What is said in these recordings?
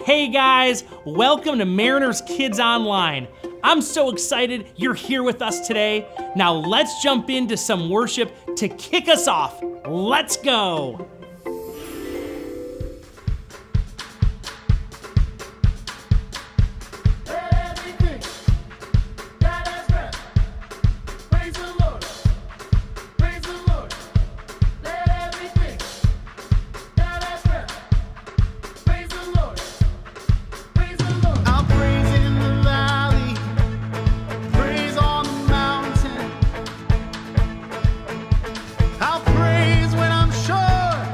Hey guys, welcome to Mariners Kids Online. I'm so excited you're here with us today. Now let's jump into some worship to kick us off. Let's go. I'll praise when I'm sure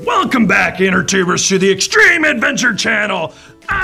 Welcome back, Intertubers, to the Extreme Adventure Channel.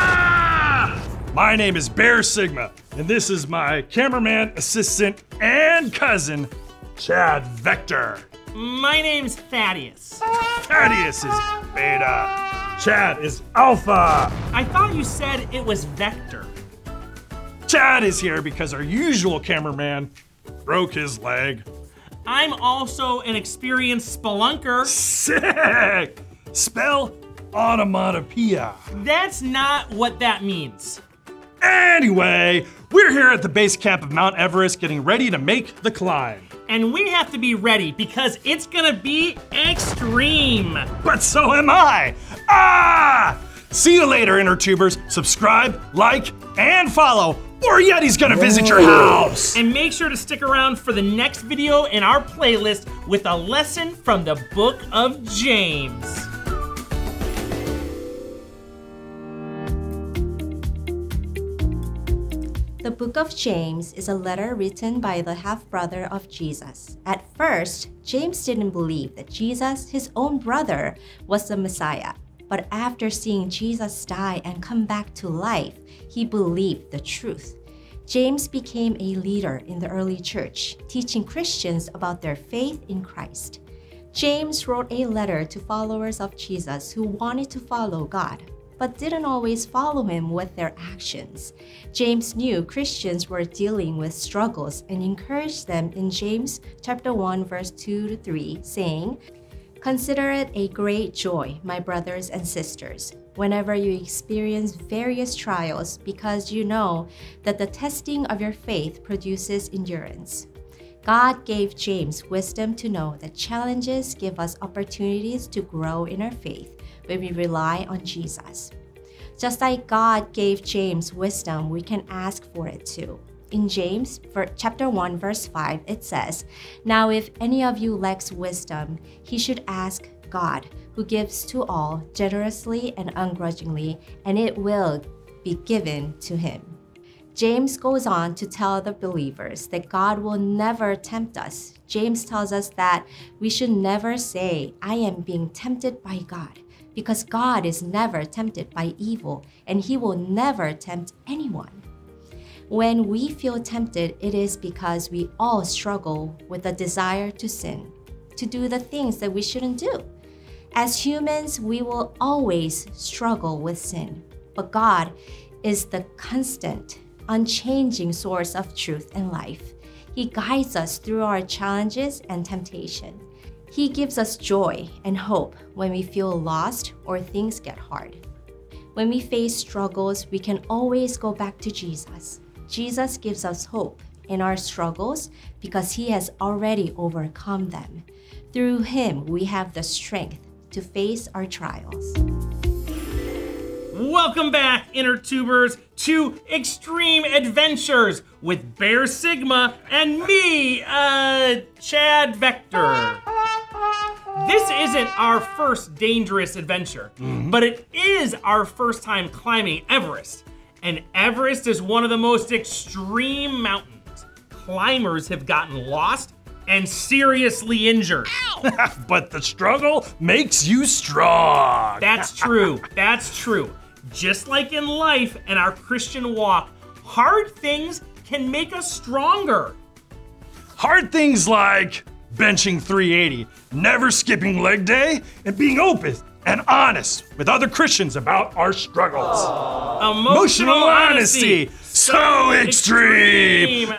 My name is Bear Sigma, and this is my cameraman, assistant, and cousin, Chad Vector. My name's Thaddeus. Thaddeus is Beta. Chad is Alpha. I thought you said it was Vector. Chad is here because our usual cameraman broke his leg. I'm also an experienced spelunker. Sick! Spell onomatopoeia. That's not what that means. Anyway, we're here at the base camp of Mount Everest getting ready to make the climb. And we have to be ready because it's gonna be extreme. But so am I. See you later, Intertubers. Subscribe, like, and follow, or Yeti's gonna visit your house. And make sure to stick around for the next video in our playlist with a lesson from the Book of James. The Book of James is a letter written by the half-brother of Jesus. At first, James didn't believe that Jesus, his own brother, was the Messiah. But after seeing Jesus die and come back to life, he believed the truth. James became a leader in the early church, teaching Christians about their faith in Christ. James wrote a letter to followers of Jesus who wanted to follow God, but didn't always follow him with their actions. James knew Christians were dealing with struggles and encouraged them in James chapter 1, verse 2-3, saying, "Consider it a great joy, my brothers and sisters, whenever you experience various trials, because you know that the testing of your faith produces endurance." God gave James wisdom to know that challenges give us opportunities to grow in our faith when we rely on Jesus. Just like God gave James wisdom, we can ask for it too. In James chapter 1, verse 5, it says, "Now if any of you lacks wisdom, he should ask God, who gives to all generously and ungrudgingly, and it will be given to him." James goes on to tell the believers that God will never tempt us. James tells us that we should never say, "I am being tempted by God," because God is never tempted by evil, and he will never tempt anyone. When we feel tempted, it is because we all struggle with the desire to sin, to do the things that we shouldn't do. As humans, we will always struggle with sin, but God is the constant, unchanging source of truth and life. He guides us through our challenges and temptation. He gives us joy and hope when we feel lost or things get hard. When we face struggles, we can always go back to Jesus. Jesus gives us hope in our struggles because he has already overcome them. Through him, we have the strength to face our trials. Welcome back, Intertubers, to Extreme Adventures with Bear Sigma and me, Chad Vector. This isn't our first dangerous adventure, but it is our first time climbing Everest. And Everest is one of the most extreme mountains. Climbers have gotten lost and seriously injured. But the struggle makes you strong. That's true, that's true. Just like in life and our Christian walk, hard things can make us stronger. Hard things like benching 380, never skipping leg day, and being open and honest with other Christians about our struggles. Emotional honesty, so extreme.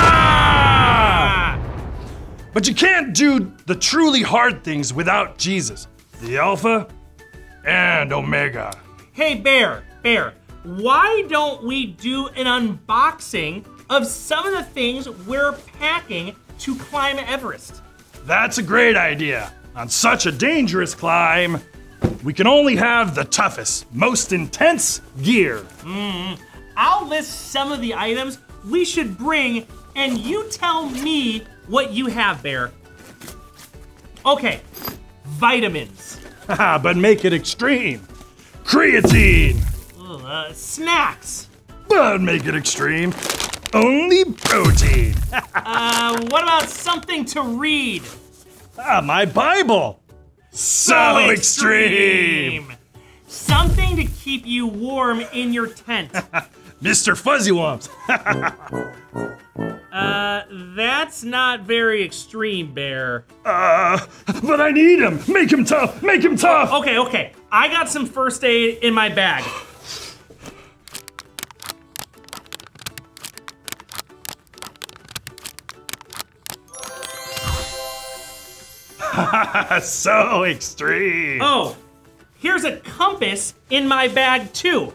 But you can't do the truly hard things without Jesus, the Alpha and Omega. Hey Bear, why don't we do an unboxing of some of the things we're packing to climb Everest? That's a great idea. On such a dangerous climb, we can only have the toughest, most intense gear. I'll list some of the items we should bring, and you tell me what you have, Bear. Okay, vitamins. But make it extreme. Creatine. Snacks. But make it extreme. Only protein. What about something to read? My Bible. So extreme! Something to keep you warm in your tent. Mr. Fuzzy Wumps. That's not very extreme, Bear. But I need him. Make him tough. Make him tough. Okay. I got some first aid in my bag. So extreme. Oh, here's a compass in my bag too.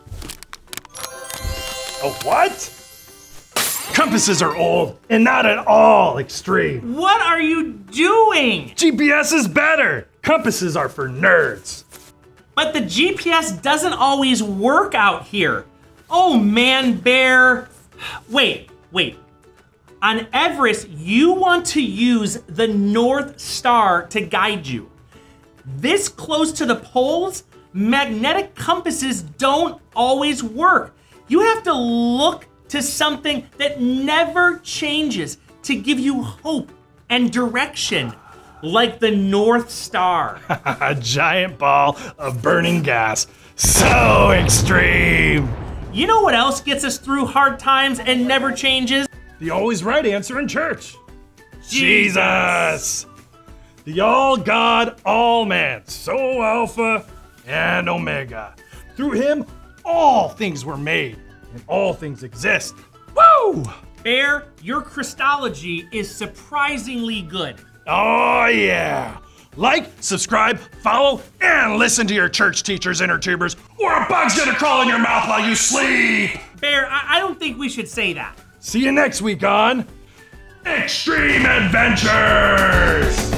A what? Compasses are old and not at all extreme. What are you doing? GPS is better. Compasses are for nerds. But the GPS doesn't always work out here. Oh man, Bear. Wait. On Everest, you want to use the North Star to guide you. This close to the poles, magnetic compasses don't always work. You have to look to something that never changes to give you hope and direction, like the North Star. A giant ball of burning gas. So extreme. You know what else gets us through hard times and never changes? The always right answer in church. Jesus. The all God, all man, so Alpha and Omega. Through him, all things were made and all things exist. Woo! Bear, your Christology is surprisingly good. Oh yeah. Like, subscribe, follow, and listen to your church teachers, inner tubers, or a bug's gonna crawl in your mouth while you sleep. Bear, I don't think we should say that. See you next week on Extreme Adventures!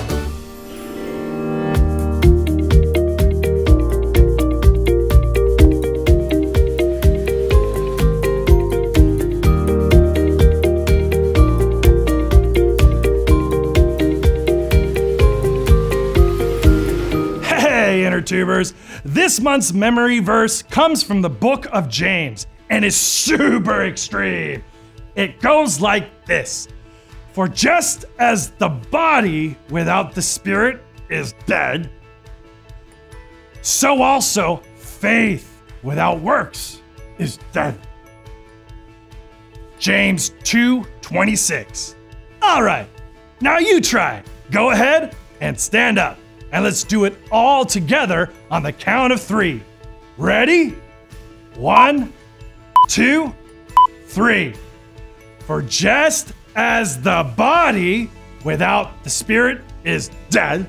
Hey, inner tubers! This month's memory verse comes from the book of James and is super extreme. It goes like this. For just as the body without the spirit is dead, so also faith without works is dead. James 2:26. All right, now you try. Go ahead and stand up. And let's do it all together on the count of 3. Ready? 1, 2, 3. For just as the body without the spirit is dead,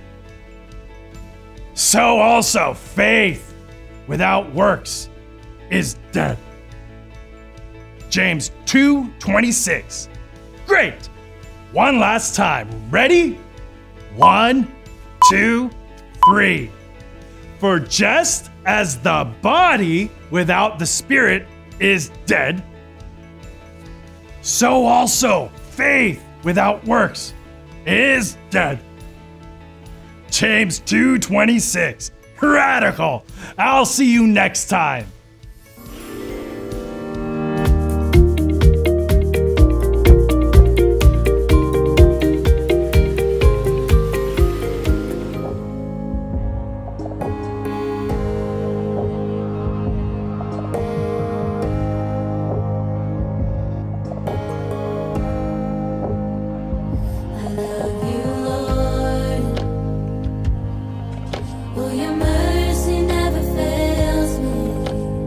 so also faith without works is dead. James 2:26. Great. One last time. Ready? 1, 2, 3. For just as the body without the spirit is dead, so also faith without works is dead. James 2:26. Radical. I'll see you next time. Your mercy never fails me.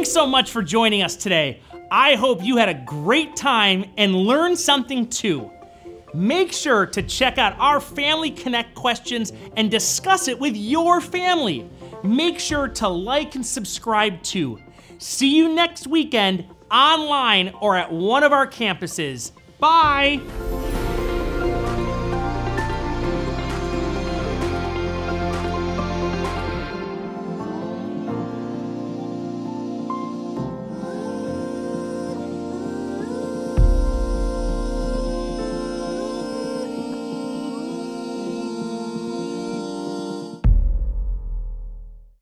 Thanks so much for joining us today. I hope you had a great time and learned something too. Make sure to check out our Family Connect questions and discuss it with your family. Make sure to like and subscribe too. See you next weekend online or at one of our campuses. Bye!